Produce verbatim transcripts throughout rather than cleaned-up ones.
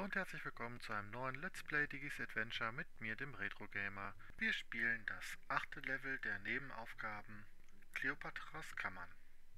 Hallo und herzlich willkommen zu einem neuen Let's Play Digis Adventure mit mir, dem Retro Gamer. Wir spielen das achte Level der Nebenaufgaben Kleopatras Kammern.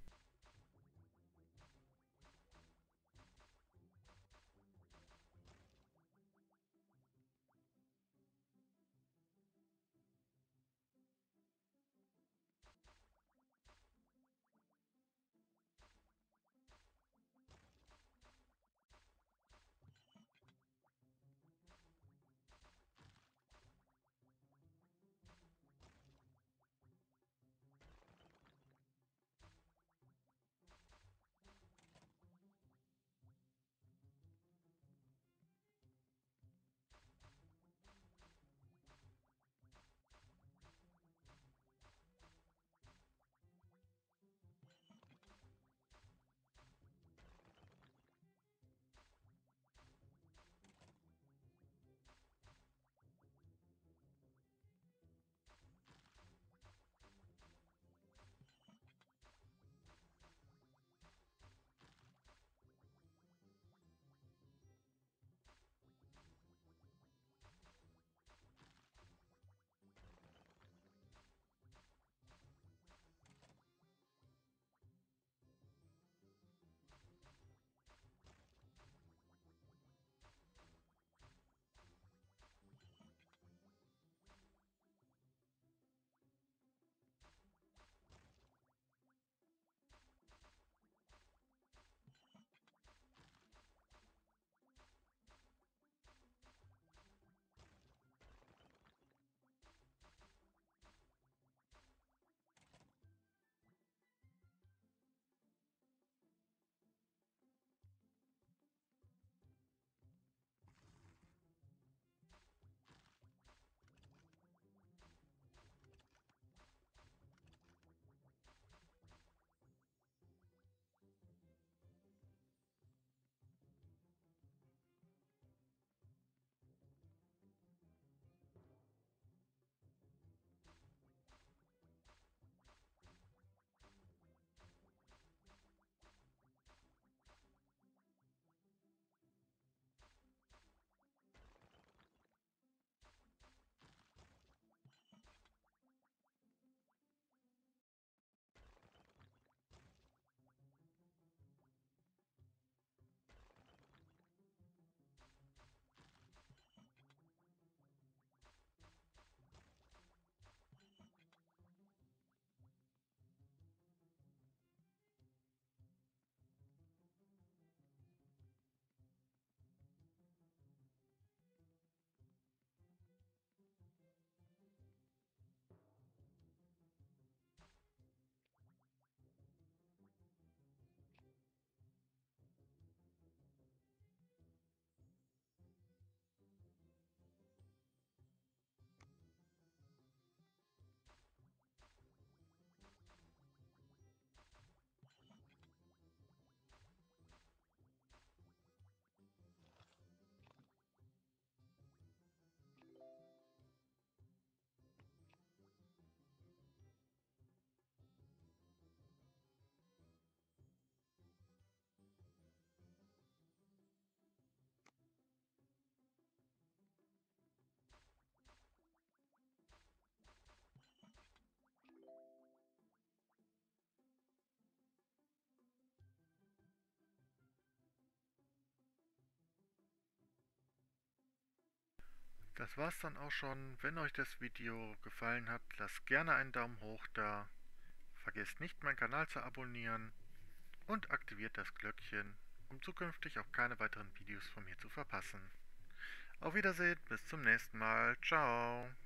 Das war's dann auch schon. Wenn euch das Video gefallen hat, lasst gerne einen Daumen hoch da. Vergesst nicht, meinen Kanal zu abonnieren und aktiviert das Glöckchen, um zukünftig auch keine weiteren Videos von mir zu verpassen. Auf Wiedersehen, bis zum nächsten Mal. Ciao.